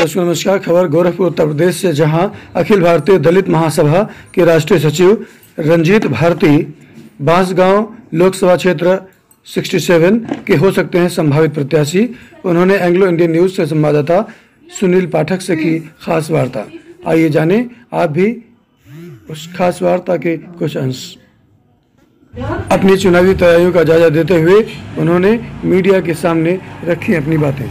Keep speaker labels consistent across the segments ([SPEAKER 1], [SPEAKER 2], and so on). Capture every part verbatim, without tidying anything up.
[SPEAKER 1] दर्शकों नमस्कार। खबर गोरखपुर उत्तर प्रदेश से, जहां अखिल भारतीय दलित महासभा के राष्ट्रीय सचिव रंजीत भारती बांसगांव लोकसभा क्षेत्र सड़सठ के हो सकते हैं संभावित प्रत्याशी। उन्होंने एंग्लो इंडियन न्यूज से संवाददाता सुनील पाठक से की खास वार्ता। आइए जानें आप भी उस खास वार्ता के कुछ अंश। अपनी चुनावी तैयारियों का जायजा देते हुए उन्होंने मीडिया के सामने रखी अपनी बातें।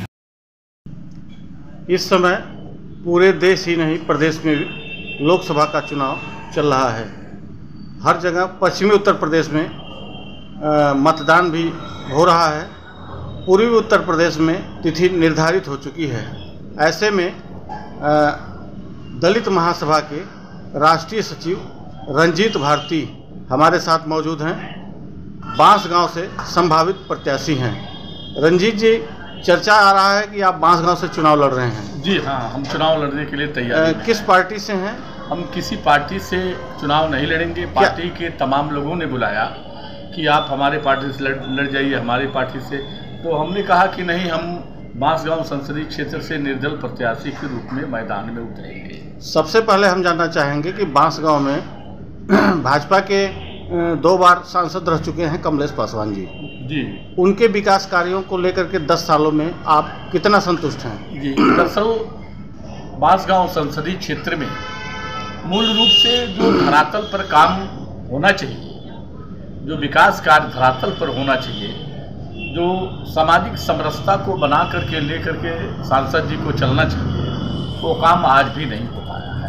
[SPEAKER 2] इस समय पूरे देश ही नहीं, प्रदेश में लोकसभा का चुनाव चल रहा है। हर जगह पश्चिमी उत्तर प्रदेश में आ, मतदान भी हो रहा है। पूर्वी उत्तर प्रदेश में तिथि निर्धारित हो चुकी है। ऐसे में आ, दलित महासभा के राष्ट्रीय सचिव रंजीत भारती हमारे साथ मौजूद हैं। बांसगांव से संभावित प्रत्याशी हैं। रंजीत जी, चर्चा आ रहा है कि आप बांसगांव से चुनाव लड़ रहे हैं।
[SPEAKER 3] जी हाँ, हम चुनाव लड़ने के लिए तैयार हैं।
[SPEAKER 2] किस पार्टी से हैं?
[SPEAKER 3] हम किसी पार्टी से चुनाव नहीं लड़ेंगे। पार्टी के तमाम लोगों ने बुलाया कि आप हमारे पार्टी से लड़ लड़ जाइए, हमारी पार्टी से। तो हमने कहा कि नहीं, हम बांसगांव संसदीय क्षेत्र से निर्दल प्रत्याशी के रूप में मैदान में उतरेंगे।
[SPEAKER 2] सबसे पहले हम जानना चाहेंगे कि बांसगांव में भाजपा के दो बार सांसद रह चुके हैं कमलेश पासवान जी
[SPEAKER 3] जी
[SPEAKER 2] उनके विकास कार्यों को लेकर के दस सालों में आप कितना संतुष्ट हैं?
[SPEAKER 3] जी, दरअसल बांसगांव संसदीय क्षेत्र में मूल रूप से जो धरातल पर काम होना चाहिए, जो विकास कार्य धरातल पर होना चाहिए, जो सामाजिक समरसता को बना करके लेकर के सांसद जी को चलना चाहिए, वो काम आज भी नहीं हो पाया है।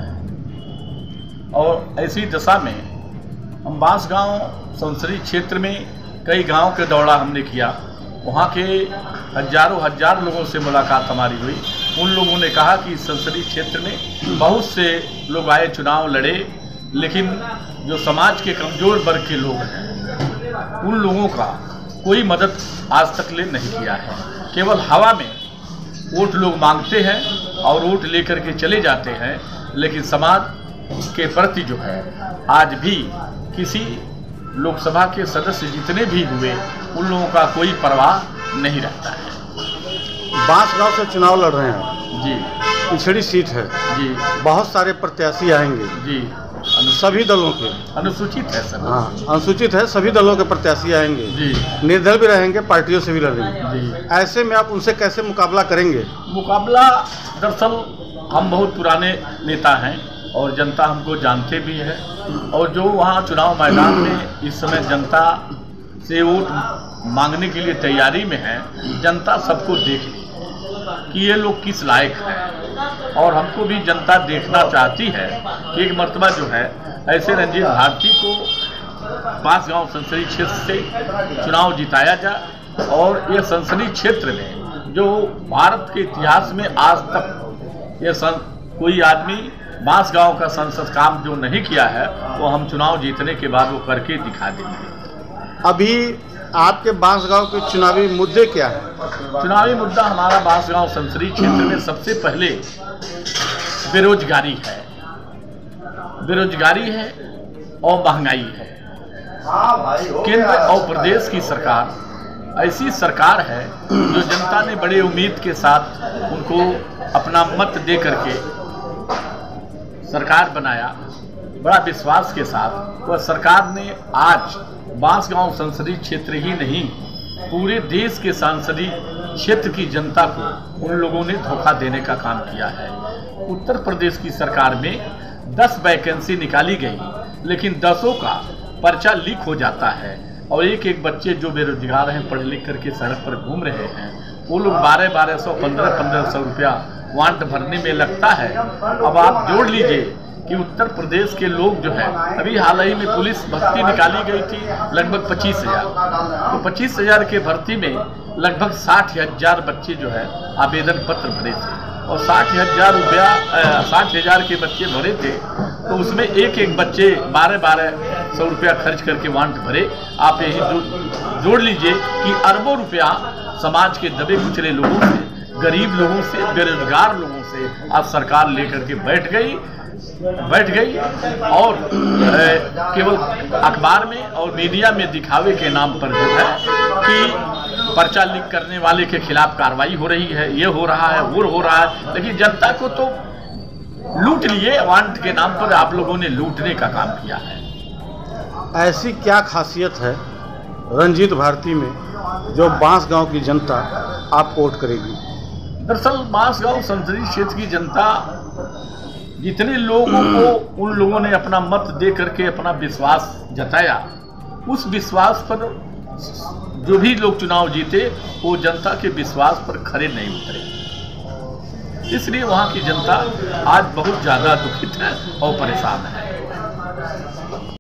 [SPEAKER 3] और ऐसी दशा में हम बांसगांव संसदीय क्षेत्र में कई गांव के दौरा हमने किया। वहाँ के हजारों हजार लोगों से मुलाकात हमारी हुई। उन लोगों ने कहा कि इस संसदीय क्षेत्र में बहुत से लोग आए, चुनाव लड़े, लेकिन जो समाज के कमज़ोर वर्ग के लोग हैं उन लोगों का कोई मदद आज तक ले नहीं किया है। केवल हवा में वोट लोग मांगते हैं और वोट लेकर के चले जाते हैं, लेकिन समाज के प्रति जो है आज भी किसी लोकसभा के सदस्य जितने भी हुए उन लोगों का कोई परवाह नहीं रहता है।
[SPEAKER 2] बांसगांव से चुनाव लड़ रहे हैं
[SPEAKER 3] जी,
[SPEAKER 2] पिछड़ी सीट है
[SPEAKER 3] जी,
[SPEAKER 2] बहुत सारे प्रत्याशी आएंगे
[SPEAKER 3] जी,
[SPEAKER 2] सभी दलों के।
[SPEAKER 3] अनुसूचित है सर।
[SPEAKER 2] हाँ, अनुसूचित है, सभी दलों के प्रत्याशी आएंगे
[SPEAKER 3] जी,
[SPEAKER 2] निर्दल भी रहेंगे, पार्टियों से भी लड़ेंगे
[SPEAKER 3] जी।
[SPEAKER 2] ऐसे में आप उनसे कैसे मुकाबला करेंगे?
[SPEAKER 3] मुकाबला, दरअसल हम बहुत पुराने नेता हैं और जनता हमको जानते भी है। और जो वहाँ चुनाव मैदान में इस समय जनता से वोट मांगने के लिए तैयारी में है, जनता सबको देख ली कि ये लोग किस लायक हैं। और हमको भी जनता देखना चाहती है कि एक मर्तबा जो है ऐसे रंजीत भारती को बांसगांव संसदीय क्षेत्र से चुनाव जिताया जाए। और ये संसदीय क्षेत्र में जो भारत के इतिहास में आज तक ये कोई आदमी बांसगांव का संसद काम जो नहीं किया है, वो हम चुनाव जीतने के बाद वो करके दिखा देंगे।
[SPEAKER 2] अभी आपके बांसगांव के चुनावी मुद्दे क्या हैं?
[SPEAKER 3] चुनावी मुद्दा हमारा बांसगांव संसदीय क्षेत्र में सबसे पहले बेरोजगारी है, बेरोजगारी है और महंगाई है। केंद्र और प्रदेश की सरकार ऐसी सरकार है जो जनता ने बड़े उम्मीद के साथ उनको अपना मत दे करके सरकार बनाया, बड़ा विश्वास के साथ। वह सरकार ने आज बांसगांव संसदीय क्षेत्र ही नहीं, पूरे देश के संसदीय क्षेत्र की जनता को उन लोगों ने धोखा देने का काम किया है। उत्तर प्रदेश की सरकार में दस वैकेंसी निकाली गई, लेकिन दसों का पर्चा लीक हो जाता है और एक एक बच्चे जो बेरोजगार हैं, पढ़ लिख करके सड़क पर घूम रहे हैं, वो लोग बारह बारह सौ पंद्रह पंद्रह सौ रुपया वांट भरने में लगता है। अब आप जोड़ लीजिए कि उत्तर प्रदेश के लोग जो है, अभी हाल ही में पुलिस भर्ती निकाली गई थी लगभग पच्चीस हजार तो पच्चीस हजार के भर्ती में लगभग साठ हजार बच्चे जो है आवेदन पत्र भरे थे और साठ हजार रुपया साठ हजार के बच्चे भरे थे, तो उसमें एक एक बच्चे बारह बारह सौ रुपया खर्च करके वांट भरे। आप यही जो, जोड़ लीजिए कि अरबों रुपया समाज के दबे कुचले लोगों से, गरीब लोगों से, बेरोजगार लोगों से आज सरकार लेकर के बैठ गई बैठ गई और केवल अखबार में और मीडिया में दिखावे के नाम पर जो है कि पर्चा लीक करने वाले के खिलाफ कार्रवाई हो रही है, ये हो रहा है, वो हो रहा है, लेकिन जनता को तो लूट लिए। वांट के नाम पर आप लोगों ने लूटने का काम किया है।
[SPEAKER 2] ऐसी क्या खासियत है रंजीत भारती में जो बांसगांव की जनता आपको वोट करेगी?
[SPEAKER 3] दरअसल बांसगांव संसदीय क्षेत्र की जनता, जितने लोगों को उन लोगों ने अपना मत दे करके अपना विश्वास जताया, उस विश्वास पर जो भी लोग चुनाव जीते वो जनता के विश्वास पर खरे नहीं उतरे। इसलिए वहां की जनता आज बहुत ज्यादा दुखित है और परेशान है।